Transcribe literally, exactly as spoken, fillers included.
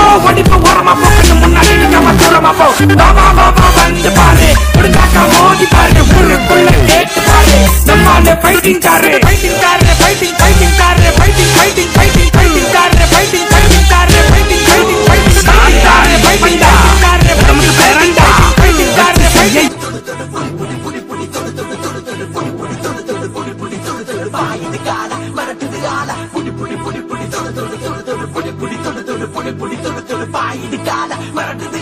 ஒடிப்பு ஓரமா போக்கு முன்னாடி நிக்காம தூரமா போ பாபா பாபா வந்து பாரு உடுக்காக்கா மோதி பாரு ஊருக்குள்ள கேட்டு பாரு நம்மால ஃபைட்டிங் காரு ஃபைட்டிங் காரு ஃபைட்டிங் ஃபைட்டிங் காரு ஃபைட்டிங் ஃபைட்டிங் ஃபைட்டிங் ஃபைட்டிங் காரு ஃபைட்டிங் ஃபைட்டிங் காரு ஃபைட்டிங் ஃபைட்டிங் ஃபைட்டிங் காரு ஃபைட்டிங் காரு நமக்கு பேரண்டா ஃபைட்டிங் காரு ஃபைட்டிங் பாயிது கால மரத்துது ஆல புடி புடி புடி புடி தொடு தொடு தொடு புடி புடி தொடு தொடு புடி புடி தொடு தொடு பாயிது கால மரத்துது